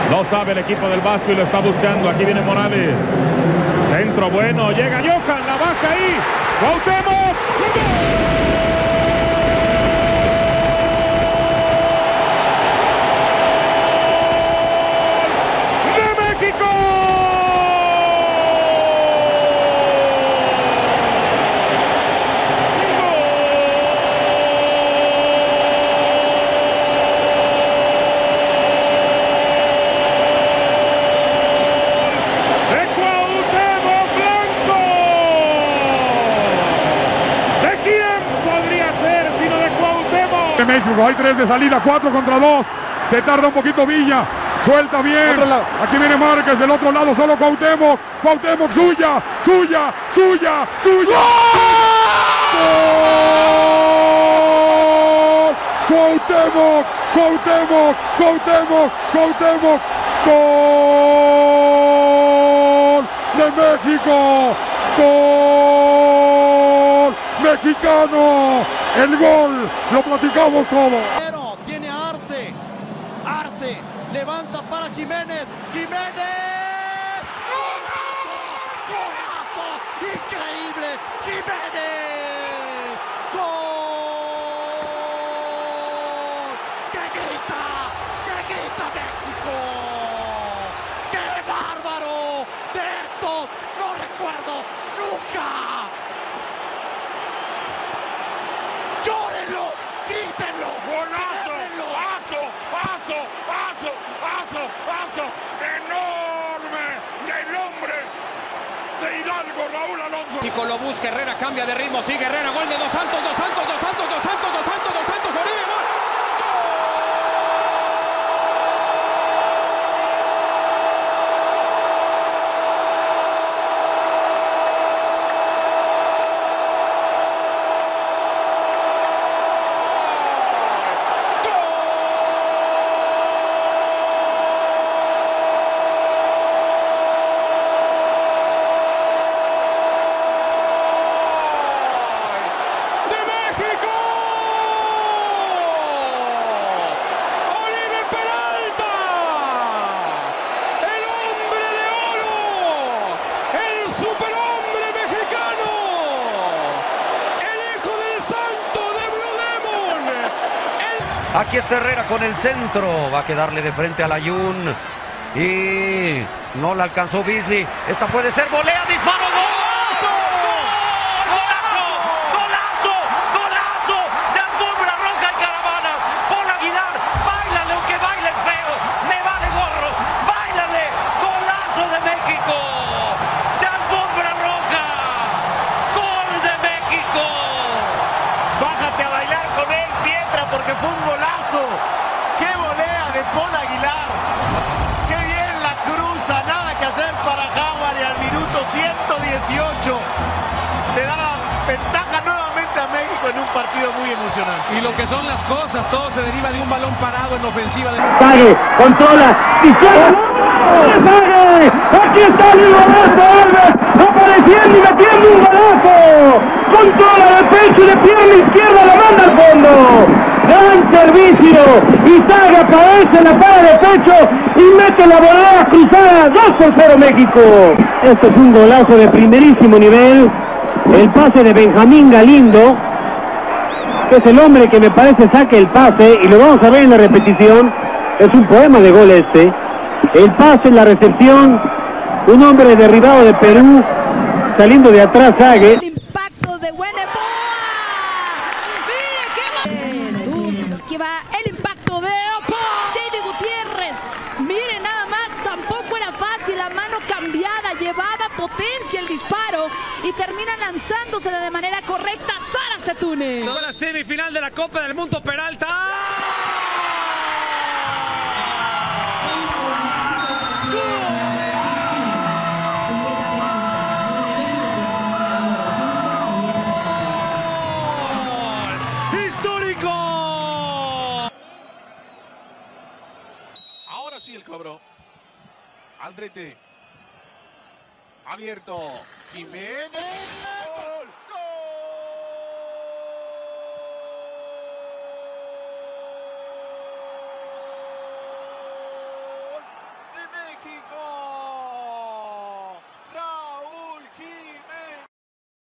Lo sabe el equipo del Vasco y lo está buscando. Aquí viene Morales. Centro bueno. Llega Johan. La baja ahí. Cuauhtémoc. ¡Gol! ¡De México! México, hay 3 de salida, 4 contra 2, se tarda un poquito Villa, suelta bien, aquí viene Márquez, del otro lado solo Cuauhtémoc, Cuauhtémoc, suya, ¡gol! Cuauhtémoc, ¡gol de México! ¡Gol mexicano! El gol, lo platicamos todo. Tiene a Arce. Arce levanta para Jiménez. ¡Jiménez! ¡Golazo! ¡Golazo! ¡Increíble! ¡Jiménez! ¡Gol! ¡Qué grita! ¡Qué grita México! ¡Qué bárbaro! De esto no recuerdo nunca. ¡Llórenlo! ¡Grítenlo! ¡Golazo! ¡Paso! ¡Enorme! ¡Del hombre! De Hidalgo, Raúl Alonso. México lo busca, Herrera cambia de ritmo, sigue Herrera, gol de Dos Santos, Oribe, gol. Aquí está Herrera con el centro, va a quedarle de frente al Ayun y no la alcanzó Beasley. Esta puede ser volea, disparo, golazo, golazo de alfombra roja y caravana. Paul Aguilar, báilale aunque baile feo, me vale gorro, báilale, golazo de México, de alfombra roja, gol de México. Bájate a bailar con él, Pietra, porque fue un golazo. ¡Qué volea de Paul Aguilar! ¡Qué bien la cruza! Nada que hacer para Jaguar y al minuto 118 le da la ventaja nuevamente a México en un partido muy emocionante. Y lo que son las cosas, todo se deriva de un balón parado en la ofensiva. Sague, controla, dispara, Sague, aquí está el golazo, Alves, apareciendo y metiendo un golazo, controla de pecho y de pierna izquierda, la manda al fondo, gran servicio, y Sague aparece en la para de pecho y mete la volea cruzada, 2-0 México. Esto es un golazo de primerísimo nivel, el pase de Benjamín Galindo, que es el hombre que me parece saque el pase, y lo vamos a ver en la repetición, es un poema de gol este, el pase, la recepción, un hombre derribado de Perú, saliendo de atrás Sague. El impacto de Bueneboa, mire qué Jesús, que va el impacto de J.D. Gutiérrez, mire nada más, tampoco era fácil, la mano cambiada, llevaba potencia el disparo y termina lanzándose de manera correcta Sara Setune. La semifinal de la Copa del Mundo, Peralta. ¡Histórico! Ahora sí el cobro. Aldrete. Abierto. Jiménez.